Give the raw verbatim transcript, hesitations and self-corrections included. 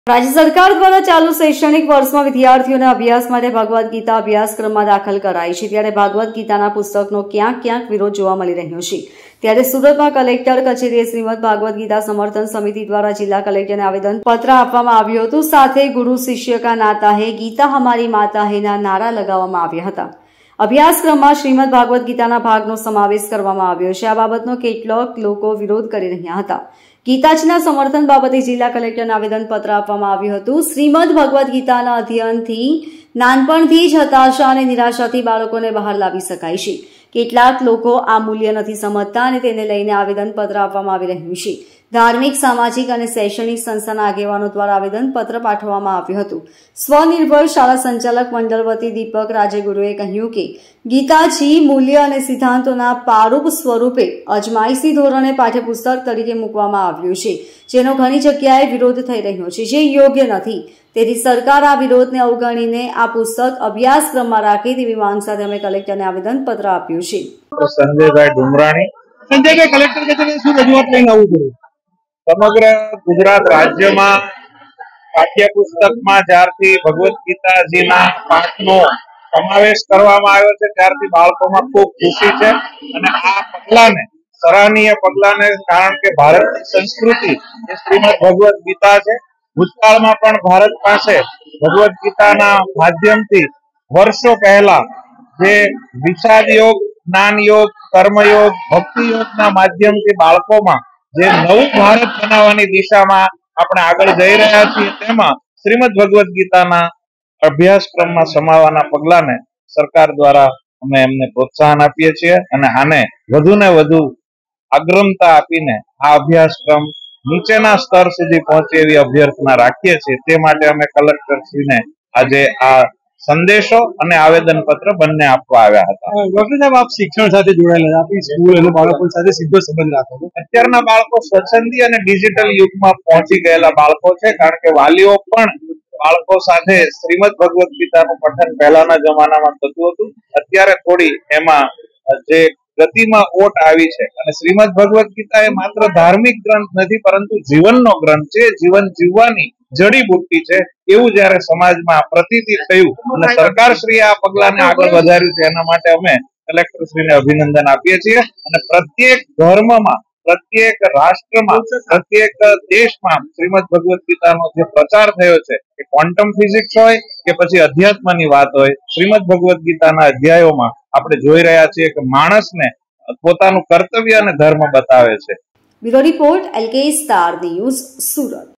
राज्य सरकार द्वारा चालू शैक्षणिक वर्ष में विद्यार्थियों ने अभ्यास माटे भगवद गीता अभ्यासक्रम में दाखल कराई है। त्यारे भगवद गीता पुस्तकनो क्यांक क्यांक विरोध जोवा मळी रह्यो छे। त्यारे सूरत में कलेक्टर कचेरीए श्रीमद भागवत गीता समर्थन समिति द्वारा जिला कलेक्टर ने आवेदन पत्र आपवामां आव्युं हतुं। साथे गुरु शिष्य का नाता है, गीता हमारी माता है ना नारा लगाववामां आव्या हता। अभ्यासक्रम में श्रीमद भागवत गीता भागनो समावेश करवामां आव्यो छे। आ बाबतनो કેટલાક લોકો વિરોધ કરી રહ્યા હતા। गीताजीना समर्थन बाबते जिला कलेक्टर आवेदन पत्र आपवामां आव्युं हतुं। श्रीमद भगवद गीताना अध्ययनथी नानपणथी ज हताशा अने निराशाथी बाळकोने बहार लावी शकाय छे। કેટલાક લોકો આ મૂલ્ય નથી સમજતા અને તેને લઈને આવેદન પત્ર આપવામાં આવી રહ્યું છે। धार्मिक सामाजिक और शैक्षणिक संस्थाना आगेवानो द्वारा आवेदन पत्र पाठववामां आव्युं हतुं। स्वनिर्भर शाला संचालक मंडल वती दीपक राजेगुरुए कह्युं के गीताजी मूल्य और सिद्धांतोना पारूप स्वरूपे अजमायशी धोरणे पाठ्यपुस्तक तरीके मूकवामां आव्युं छे, जेनो घणी जग्याए विरोध थई रह्यो छे, जे योग्य नथी। तेथी सरकार आ विरोधने अवगणीने आ पुस्तक अभ्यासक्रममां राखे तेवी मांग साथे अमे कलेक्टरने आवेदन पत्र आप्युं छे। संजयभाई डुमराणी संजयभाई कलेक्टर कचेरी शुं रजूआत लईने आवવું પડ્યું? समग्र गुजरात राज्य में पाठ्यपुस्तक में ज्यारथी भगवत गीताजीना पाठनो समावेश करवामां आव्यो छे त्यारथी बाळकोमां खूब खुशी छे अने आ पगलाने सराहनीय पगलाने कारण के भारतनी संस्कृति ए श्रीमद भगवत गीता छे। भूतकाळमां पण भारत पासे भगवत गीताना माध्यमथी वर्षो पहला जे विचार योग, ज्ञान योग, कर्मयोग, भक्ति योगना माध्यमथी बाळकोमां जे नवुं भारत बनाववानी दिशामां आपणे आगळ जई रह्या छीए तेमां श्रीमद भगवत गीताना अभ्यासक्रममां समाववाना पगलाने सरकार द्वारा अमे एमने प्रोत्साहन आपीए छीए अने आने वधु ने वधु अग्रमता आपीने आ अभ्यासक्रम नीचेना स्तर सुधी पहोंचे एवी अभ्यर्थना राखीए छीए। ते माटे अमे कलेक्टरश्रीने आजे आ संदेशो अने आवेदन पत्र बंने आपवा आव्या हता। डॉक्टर साहेब, आप शिक्षण साथे जोडाયેલા आपणी स्कूल अने बाळको साथे सीधो संबंध राखो છો। અત્યારના બાળકો સ્વચ્છંદી અને ડિજિટલ યુગમાં પહોંચી ગયેલા બાળકો છે, કારણ કે વાલીઓ પણ બાળકો સાથે શ્રીમદ ભગવત ગીતાનું પઠન પહેલાના જમાનામાં થતું હતું। અત્યારે થોડી એમાં જે ગતિમાં ઓટ આવી છે અને શ્રીમદ ભગવત ગીતા એ માત્ર ધાર્મિક ગ્રંથ નથી પરંતુ જીવનનો ગ્રંથ છે, જીવન જીવવાની જડીબુટ્ટી છે એવું જ્યારે સમાજમાં પ્રતીતિ થયું અને સરકારશ્રીએ આ પગલાને આગળ વધાર્યું છે એના માટે અમે કલેક્ટરશ્રીને અભિનંદન આપીએ છીએ અને પ્રત્યેક ધર્મમાં, પ્રત્યેક રાષ્ટ્રમાં, પ્રત્યેક દેશમાં શ્રીમદ ભગવત ગીતાનો જે પ્રચાર થયો છે કે ક્વોન્ટમ ફિઝિક્સ હોય કે પછી અધ્યાત્મની વાત હોય, શ્રીમદ ભગવત ગીતાના અધ્યાયોમાં આપણે જોઈ રહ્યા છીએ કે માણસને પોતાનું કર્તવ્ય અને ધર્મ બતાવે છે। Bureau report LK star news, Surat.